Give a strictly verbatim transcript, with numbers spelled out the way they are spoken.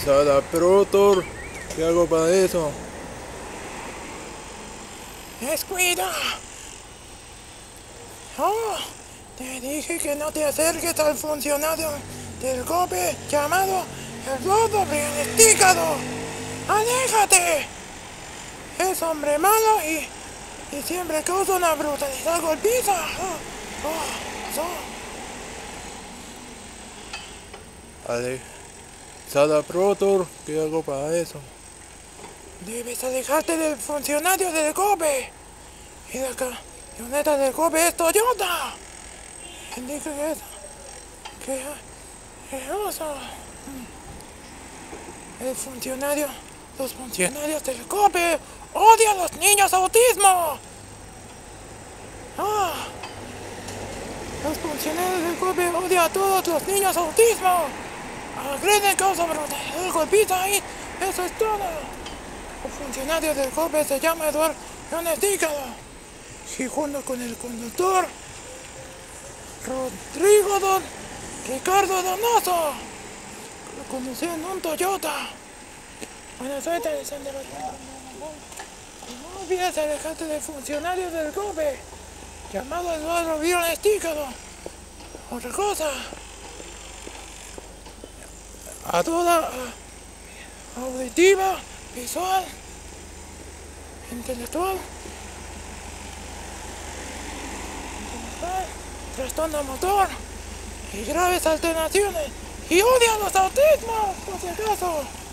Sada Protor, ¿qué hago para eso? ¡Descuida! ¡Oh! Te dije que no te acerques al funcionario del golpe llamado el Lobo Brianestícado. ¡Aléjate! Es hombre malo y, y siempre causa una brutalidad golpiza. Oh, oh, oh. Ale... Sada Protor, ¿qué hago para eso? Debes alejarte del funcionario del golpe. Y la camioneta del golpe es Toyota. Indica que es... que es oso. El funcionario... Los funcionarios del golpe odian a los niños autismo. Ah, los funcionarios del golpe odian a todos los niños autismo. Agreden, causa brutalidad, golpiza y eso es todo. El funcionario del golpe se llama Eduardo Brianestícado. Y junto con el conductor Rodrigo Don Ricardo Donoso conducían un Toyota. Buena suerte, Alexander. No olvides alejarte del funcionario del golpe llamado Eduardo Brianestícado. Otra cosa, a toda auditiva, visual, intelectual, intelectual, trastorno motor y graves alteraciones y odia los autismos, por si acaso.